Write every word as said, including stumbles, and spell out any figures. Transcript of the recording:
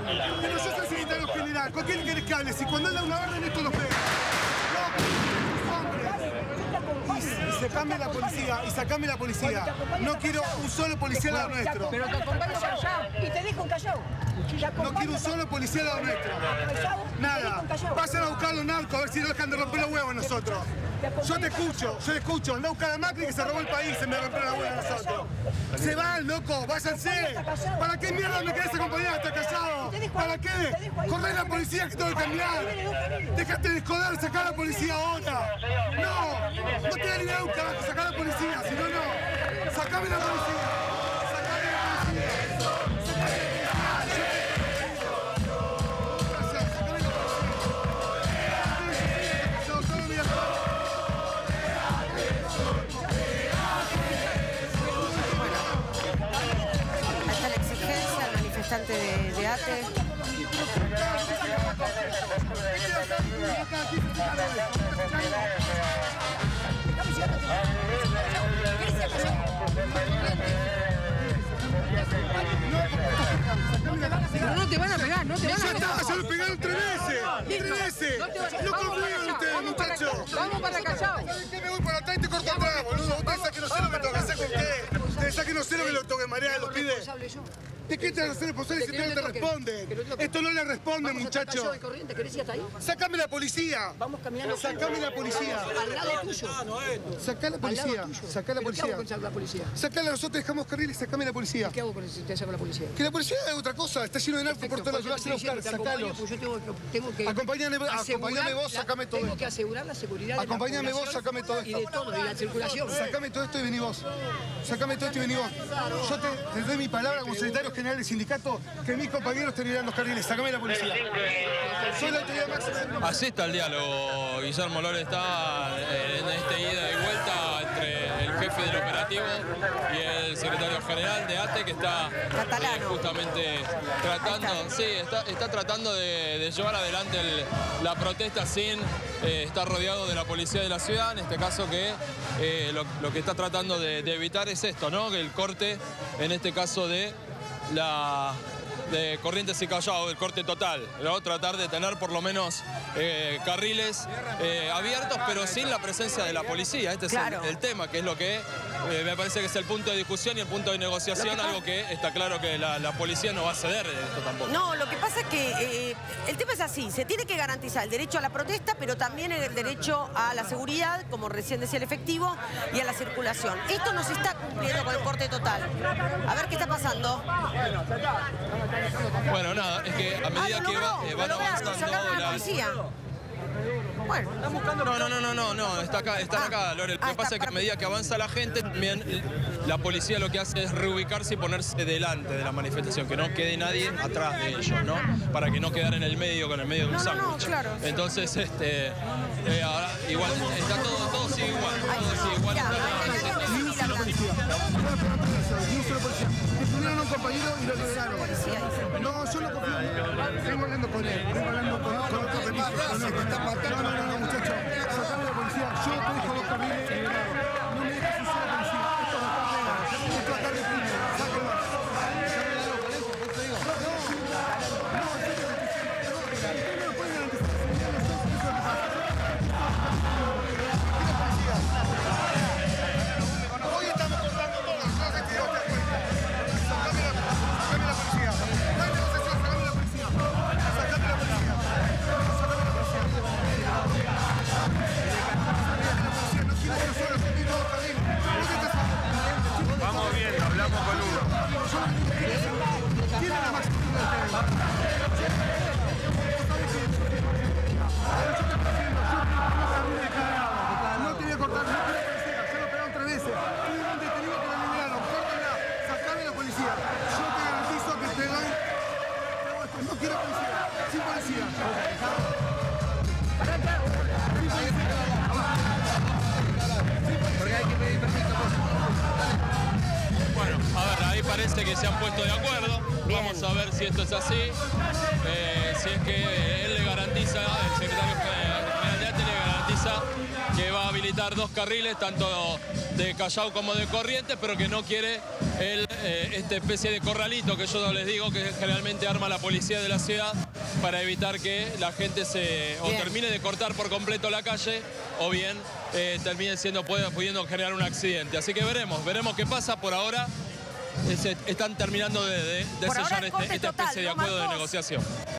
Pero yo soy secretario general. ¿Con quién querés que hable? Si cuando anda una orden esto lo pega. No, hombres. Y, y sacame la policía, y sacame la policía. No quiero un solo policía al lado nuestro. Pero te acompaño callado. Y te dejo callado. No quiero un solo policía al lado nuestro. Nada. Pasen a buscar a los narcos a ver si no dejan de romper los huevos a nosotros. Yo te escucho, yo te escucho. Anda a buscar a Macri que se robó el país en vez de romper los huevos a nosotros. Se van, loco, váyanse. ¿Para qué mierda me querés acompañar hasta callado? ¿Para qué? Corre la policía que tengo que cambiar. Déjate de joder, sacá a la policía ahora. No, no te da ni idea de un carajo, sacá a la policía, si no, no. Sacame la policía. De, de ATE. Pero no te van a pegar, no te van a pegar. ¡Ya está! ¡Ya lo pegaron tres veces! ¡Tres veces! ¡No confían ustedes, muchachos! Vamos para callado. ¿Sabes qué? Me voy para atrás y te corto atrás, boludo. Vos pensás que no sé lo que tengo que hacer con qué. Pensás que no sé lo que lo tengo que marear a los pibes. ¿De qué te vas a hacer responsable si no te responden? Esto no le responden, muchachos. Sácame la policía. Vamos caminando. Sácame la policía. Al lado tuyo. Sacá la policía. Sacá la policía. ¿Qué hago con la policía? Sacala, nosotros dejamos carril y sacame la policía. ¿Qué hago con si te saco la policía? Que la policía es otra cosa. Está lleno de narcos por todos lados. Vas a buscar, sacalos. Yo tengo que, tengo que acompáñame, acompáñame vos, sacame todo Tengo esto. que asegurar la seguridad de acompáñame la vos, sacame todo esto. Y de todo, y la circulación. Sacame todo esto y vení vos. Sacame todo esto y vení vos. Yo te, te doy mi palabra como secretario general del sindicato que mis compañeros te irán los carriles. Sacame la policía. Soy la autoridad máxima. Así está el diálogo. Guillermo Lore está en este ida y vuelta entre el jefe del operativo y el secretario general de ATE, que está eh, justamente tratando, sí, está, está tratando de, de llevar adelante el, la protesta sin eh, estar rodeado de la policía de la ciudad. En este caso que eh, lo, lo que está tratando de, de evitar es esto, ¿no? Que el corte, en este caso de la... de Corrientes y Callao, el corte total, ¿no? Tratar de tener por lo menos eh, carriles eh, abiertos, pero sin la presencia de la policía. Este claro. es el, el tema, que es lo que eh, me parece que es el punto de discusión y el punto de negociación, que algo que está claro que la, la policía no va a ceder de esto tampoco. No, lo que pasa es que eh, el tema es así, se tiene que garantizar el derecho a la protesta, pero también el derecho a la seguridad, como recién decía el efectivo, y a la circulación. Esto no se está cumpliendo con el corte total. A ver qué está pasando. Bueno, nada, es que a medida ah, que va, eh, van avanzando la la policía. Bueno, no, no, no, no, no, no, está acá, están ah, acá, Lore. Lo que ah, pasa es que a medida que avanza la gente, también la policía lo que hace es reubicarse y ponerse delante de la manifestación, que no quede nadie atrás de ellos, ¿no? Para que no quedara en el medio, con el medio de un no, sándwich. No, no, claro. Entonces, este, eh, ahora, igual, está todo, todo sigue igual, todo sigue igual. Ni un solo policía. Ni un solo policía. Detuvieron a un compañero y lo liberaron. No, yo no confío. Vengo hablando con él. Vengo hablando con otro permiso. No, no, no, no, muchachos. Sacame la policía. Yo te dejo dos carriles liberados. No me dejes usar la policía. Esto no está pena. Esto acá reprime. Sáquenlo. Vamos viendo, hablamos con uno. Tiene la máxima. No tenía que cortar, no tenía que decir, ya lo pegaron tres veces. Tuvieron detenido que lo liberaron. Córtenla, sacame la policía. Yo te garantizo que te doy. No quiero policía, sin policía. Porque hay que pedir permiso. Bueno, a ver, ahí parece que se han puesto de acuerdo. Bien. Vamos a ver si esto es así. Eh, si es que él le garantiza, el secretario general de ATE le garantiza que va a habilitar habilitar dos carriles, tanto de Callao como de Corrientes, pero que no quiere el, eh, esta especie de corralito que yo les digo que generalmente arma la policía de la ciudad para evitar que la gente se o termine de cortar por completo la calle o bien eh, termine siendo pudiendo generar un accidente. Así que veremos, veremos qué pasa. Por ahora eh, se están terminando de, de, de sellar este, esta especie de acuerdo de negociación.